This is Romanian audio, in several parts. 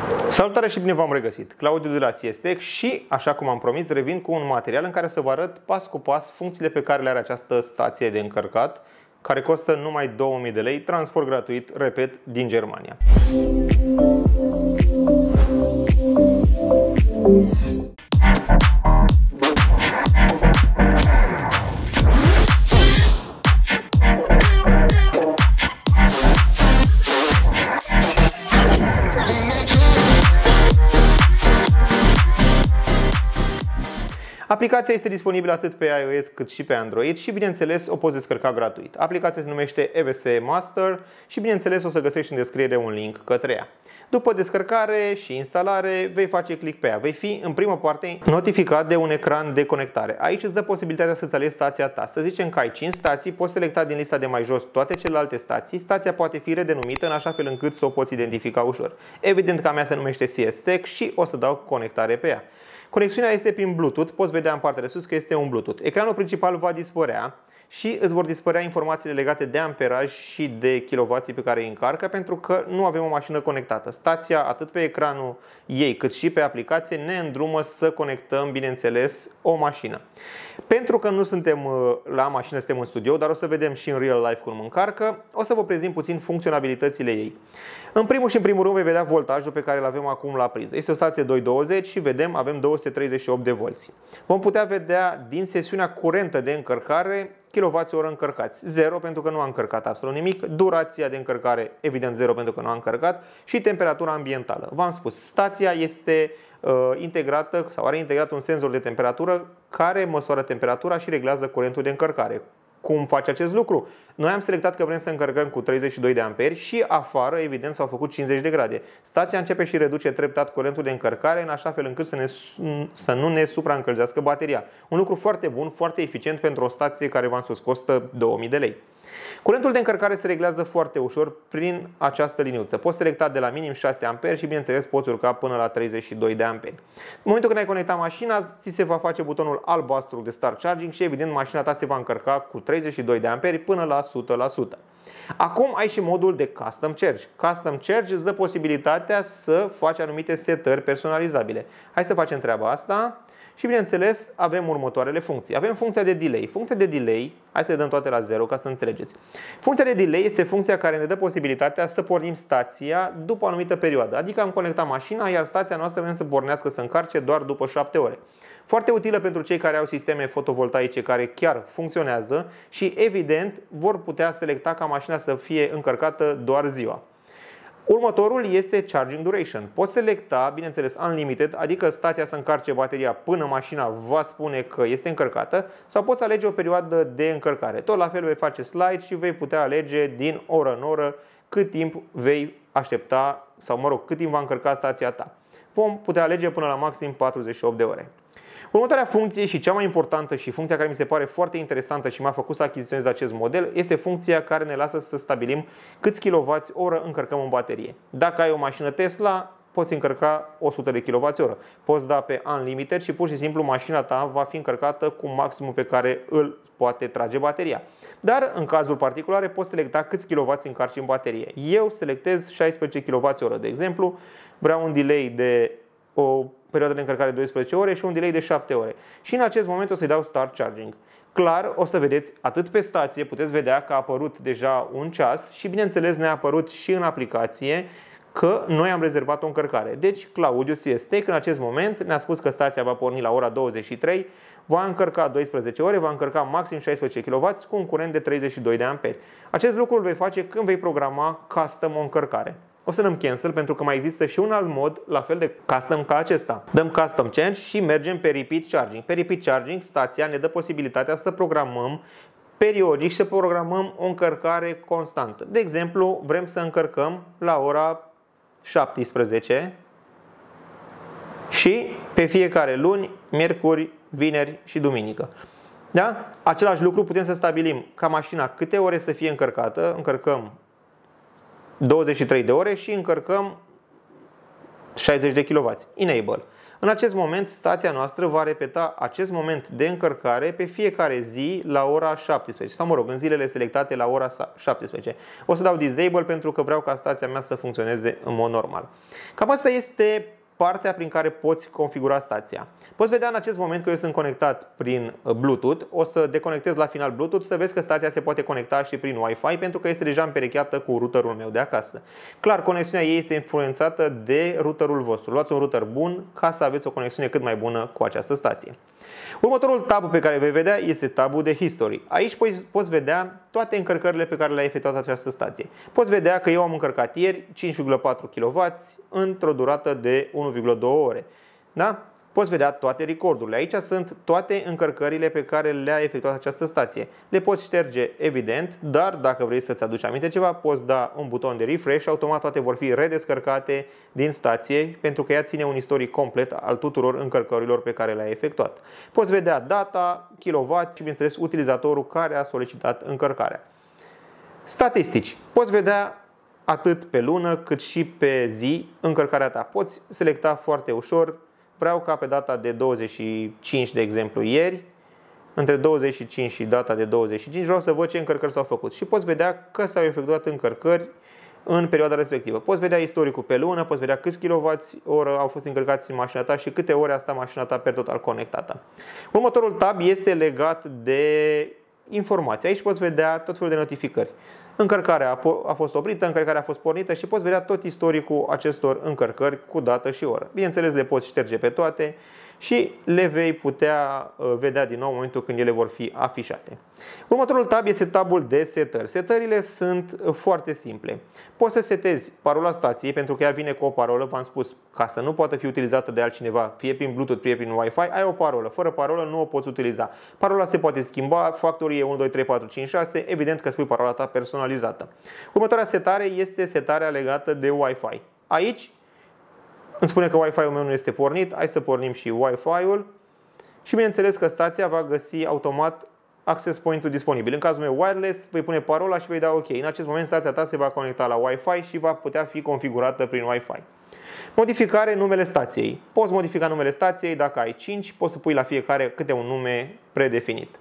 Salutare și bine v-am regăsit! Claudiu de la CS-Tech și, așa cum am promis, revin cu un material în care o să vă arăt pas cu pas funcțiile pe care le are această stație de încărcat, care costă numai 2000 de lei, transport gratuit, repet, din Germania. Aplicația este disponibilă atât pe iOS cât și pe Android și, bineînțeles, o poți descărca gratuit. Aplicația se numește EVS Master și, bineînțeles, o să găsești în descriere un link către ea. După descărcare și instalare, vei face click pe ea. Vei fi, în prima parte, notificat de un ecran de conectare. Aici îți dă posibilitatea să-ți alegi stația ta. Să zicem că ai 5 stații, poți selecta din lista de mai jos toate celelalte stații. Stația poate fi redenumită în așa fel încât să o poți identifica ușor. Evident că a mea se numește CS-Tech și o să dau conectare pe ea. Conexiunea este prin Bluetooth, poți vedea în partea de sus că este un Bluetooth. Ecranul principal va dispărea și îți vor dispărea informațiile legate de amperaj și de kilowații pe care îi încarcă, pentru că nu avem o mașină conectată. Stația, atât pe ecranul ei cât și pe aplicație, ne îndrumă să conectăm, bineînțeles, o mașină. Pentru că nu suntem la mașină, suntem în studio, dar o să vedem și în real life cum încarcă, o să vă prezint puțin funcționalitățile ei. În primul rând vei vedea voltajul pe care îl avem acum la priză. Este o stație 220 și vedem, avem 238 de volți. Vom putea vedea din sesiunea curentă de încărcare kWh încărcați. 0 pentru că nu a încărcat absolut nimic, durația de încărcare evident 0 pentru că nu a încărcat și temperatura ambientală. V-am spus, stația este integrată sau are integrat un senzor de temperatură care măsoară temperatura și reglează curentul de încărcare. Cum face acest lucru? Noi am selectat că vrem să încărcăm cu 32 de amperi și afară, evident, s-au făcut 50 de grade. Stația începe și reduce treptat curentul de încărcare în așa fel încât să nu ne supraîncălzească bateria. Un lucru foarte bun, foarte eficient pentru o stație care, v-am spus, costă 2000 de lei. Curentul de încărcare se reglează foarte ușor prin această liniuță. Poți selecta de la minim 6 amperi și, bineînțeles, poți urca până la 32 de amperi. În momentul când ai conectat mașina, ți se va face butonul albastru de Start Charging și, evident, mașina ta se va încărca cu 32 de amperi până la 100%. Acum ai și modul de Custom Charge. Custom Charge îți dă posibilitatea să faci anumite setări personalizabile. Hai să facem treaba asta. Și, bineînțeles, avem următoarele funcții. Avem funcția de delay. Funcția de delay, hai să le dăm toate la 0 ca să înțelegeți. Funcția de delay este funcția care ne dă posibilitatea să pornim stația după o anumită perioadă. Adică am conectat mașina, iar stația noastră vrem să pornească, să încarce doar după 7 ore. Foarte utilă pentru cei care au sisteme fotovoltaice care chiar funcționează și, evident, vor putea selecta ca mașina să fie încărcată doar ziua. Următorul este Charging Duration. Poți selecta, bineînțeles, Unlimited, adică stația să încarce bateria până mașina va spune că este încărcată, sau poți alege o perioadă de încărcare. Tot la fel vei face slide și vei putea alege din oră în oră cât timp vei aștepta, sau cât timp va încărca stația ta. Vom putea alege până la maxim 48 de ore. Următoarea funcție și cea mai importantă și funcția care mi se pare foarte interesantă și m-a făcut să achiziționez acest model este funcția care ne lasă să stabilim câți kWh încărcăm în baterie. Dacă ai o mașină Tesla, poți încărca 100 de kWh. Poți da pe Unlimited și pur și simplu mașina ta va fi încărcată cu maximul pe care îl poate trage bateria. Dar în cazul particulare poți selecta câți kW încarci în baterie. Eu selectez 16 kWh, de exemplu, vreau un delay de o perioadă de încărcare de 12 ore și un delay de 7 ore. Și în acest moment o să-i dau Start Charging. Clar, o să vedeți, atât pe stație puteți vedea că a apărut deja un ceas și, bineînțeles, ne-a apărut și în aplicație că noi am rezervat o încărcare. Deci, Claudiu CS-Tech în acest moment ne-a spus că stația va porni la ora 23, va încărca 12 ore, va încărca maxim 16 kW cu un curent de 32 de amperi. Acest lucru îl vei face când vei programa custom o încărcare. O să dăm cancel pentru că mai există și un alt mod la fel de custom ca acesta. Dăm custom change și mergem pe repeat charging. Pe repeat charging stația ne dă posibilitatea să programăm periodic și să programăm o încărcare constantă. De exemplu, vrem să încărcăm la ora 17 și pe fiecare luni, miercuri, vineri și duminică. Da? Același lucru putem să stabilim ca mașina câte ore să fie încărcată. Încărcăm 23 de ore și încărcăm 60 de kW. Enable. În acest moment, stația noastră va repeta acest moment de încărcare pe fiecare zi la ora 17. Sau mă rog, în zilele selectate la ora 17. O să dau disable pentru că vreau ca stația mea să funcționeze în mod normal. Cam asta este partea prin care poți configura stația. Poți vedea în acest moment că eu sunt conectat prin Bluetooth. O să deconectez la final Bluetooth să vezi că stația se poate conecta și prin Wi-Fi pentru că este deja împerecheată cu routerul meu de acasă. Clar, conexiunea ei este influențată de routerul vostru. Luați un router bun ca să aveți o conexiune cât mai bună cu această stație. Următorul tab pe care vei vedea este tabul de History. Aici poți vedea toate încărcările pe care le-a efectuat această stație. Poți vedea că eu am încărcat ieri 5,4 kW într-o durată de 1,2 ore. Da? Poți vedea toate recordurile. Aici sunt toate încărcările pe care le-a efectuat această stație. Le poți șterge, evident, dar dacă vrei să-ți aduci aminte ceva, poți da un buton de refresh și automat toate vor fi redescărcate din stație, pentru că ea ține un istoric complet al tuturor încărcărilor pe care le-a efectuat. Poți vedea data, kilowatts și, bineînțeles, utilizatorul care a solicitat încărcarea. Statistici. Poți vedea atât pe lună cât și pe zi încărcarea ta. Poți selecta foarte ușor. Vreau ca pe data de 25, de exemplu, ieri, între 25 și data de 25, vreau să văd ce încărcări s-au făcut. Și poți vedea că s-au efectuat încărcări în perioada respectivă. Poți vedea istoricul pe lună, poți vedea câți kWh au fost încărcați în mașina ta și câte ore a stat mașina ta per total conectată. Următorul tab este legat de informații. Aici poți vedea tot felul de notificări. Încărcarea a fost oprită, încărcarea a fost pornită și poți vedea tot istoricul acestor încărcări cu dată și oră. Bineînțeles, le poți șterge pe toate și le vei putea vedea din nou în momentul când ele vor fi afișate. Următorul tab este tabul de setări. Setările sunt foarte simple. Poți să setezi parola stației, pentru că ea vine cu o parolă, v-am spus, ca să nu poată fi utilizată de altcineva, fie prin Bluetooth, fie prin Wi-Fi, ai o parolă. Fără parolă nu o poți utiliza. Parola se poate schimba, factorul e 1, 2, 3, 4, 5, 6, evident că spui parola ta personalizată. Următoarea setare este setarea legată de Wi-Fi. Aici îmi spune că Wi-Fi-ul meu nu este pornit, hai să pornim și Wi-Fi-ul și bineînțeles că stația va găsi automat access point-ul disponibil. În cazul meu wireless, vei pune parola și vei da OK. În acest moment stația ta se va conecta la Wi-Fi și va putea fi configurată prin Wi-Fi. Modificare numele stației. Poți modifica numele stației, dacă ai 5, poți să pui la fiecare câte un nume predefinit.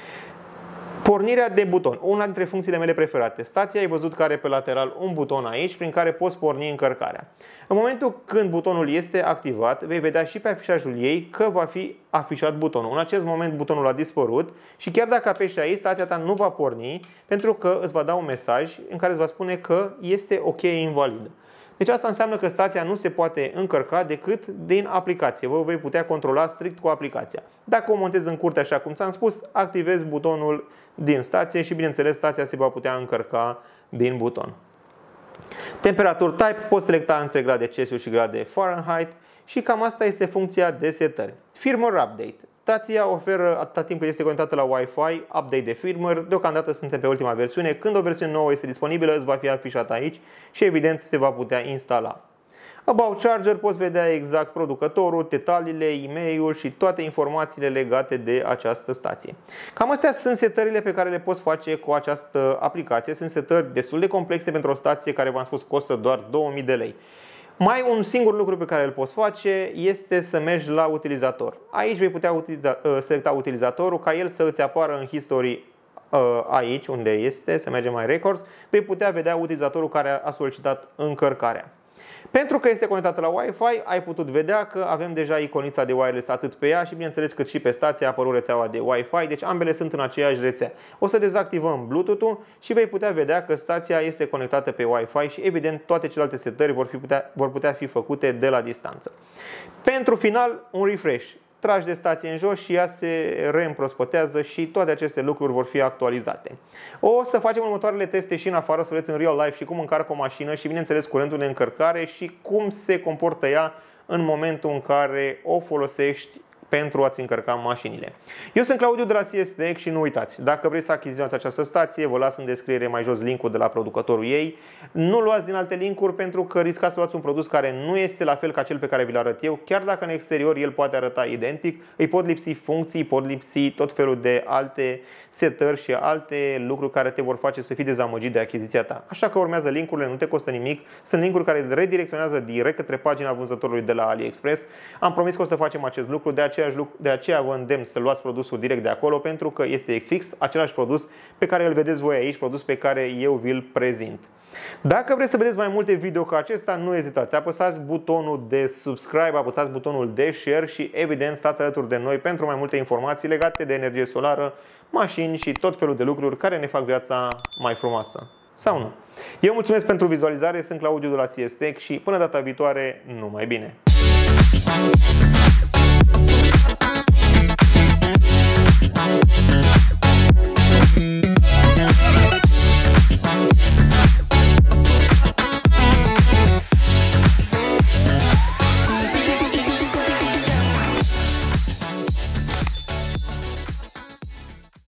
Pornirea de buton, una dintre funcțiile mele preferate. Stația, ai văzut că are pe lateral un buton aici prin care poți porni încărcarea. În momentul când butonul este activat, vei vedea și pe afișajul ei că va fi afișat butonul. În acest moment butonul a dispărut și chiar dacă apeși aici, stația ta nu va porni pentru că îți va da un mesaj în care îți va spune că este o cheie invalidă. Deci asta înseamnă că stația nu se poate încărca decât din aplicație. Vă vei putea controla strict cu aplicația. Dacă o montezi în curte așa cum ți-am spus, activezi butonul din stație și bineînțeles stația se va putea încărca din buton. Temperatură type, poți selecta între grade Celsius și grade Fahrenheit și cam asta este funcția de setări. Firmware update. Stația oferă, atâta timp cât este conectată la Wi-Fi, update de firmware. Deocamdată suntem pe ultima versiune. Când o versiune nouă este disponibilă, îți va fi afișată aici și evident se va putea instala. About Charger, poți vedea exact producătorul, detaliile, e-mail-ul și toate informațiile legate de această stație. Cam astea sunt setările pe care le poți face cu această aplicație. Sunt setări destul de complexe pentru o stație care, v-am spus, costă doar 2000 de lei. Mai un singur lucru pe care îl poți face este să mergi la utilizator. Aici vei putea selecta utilizatorul ca el să îți apară în history aici unde este, să mergem mai records, vei putea vedea utilizatorul care a solicitat încărcarea. Pentru că este conectată la Wi-Fi, ai putut vedea că avem deja iconița de wireless atât pe ea și bineînțeles cât și pe stație a apărut rețeaua de Wi-Fi, deci ambele sunt în aceeași rețea. O să dezactivăm Bluetooth-ul și vei putea vedea că stația este conectată pe Wi-Fi și evident toate celelalte setări vor putea fi făcute de la distanță. Pentru final, un refresh. Tragi de stație în jos și ea se reîmprospătează și toate aceste lucruri vor fi actualizate. O să facem următoarele teste și în afară, să vedeți în real life și cum încarcă o mașină și bineînțeles curentul de încărcare și cum se comportă ea în momentul în care o folosești pentru a-ți încărca mașinile. Eu sunt Claudiu de la CS Tech și nu uitați, dacă vreți să achiziționați această stație, vă las în descriere mai jos linkul de la producătorul ei. Nu luați din alte linkuri pentru că riscați să luați un produs care nu este la fel ca cel pe care vi-l arăt eu, chiar dacă în exterior el poate arăta identic, îi pot lipsi funcții, pot lipsi tot felul de alte setări și alte lucruri care te vor face să fii dezamăgit de achiziția ta. Așa că urmează linkurile, nu te costă nimic, sunt linkuri care redirecționează direct către pagina vânzătorului de la AliExpress. Am promis că o să facem acest lucru, de aceea vă îndemn să luați produsul direct de acolo, pentru că este fix același produs pe care îl vedeți voi aici, produs pe care eu vi-l prezint. Dacă vreți să vedeți mai multe video ca acesta, nu ezitați, apăsați butonul de subscribe, apăsați butonul de share și evident stați alături de noi pentru mai multe informații legate de energie solară, mașini și tot felul de lucruri care ne fac viața mai frumoasă. Sau nu? Eu mulțumesc pentru vizualizare, sunt Claudiu de la CS Tech și până data viitoare, numai bine!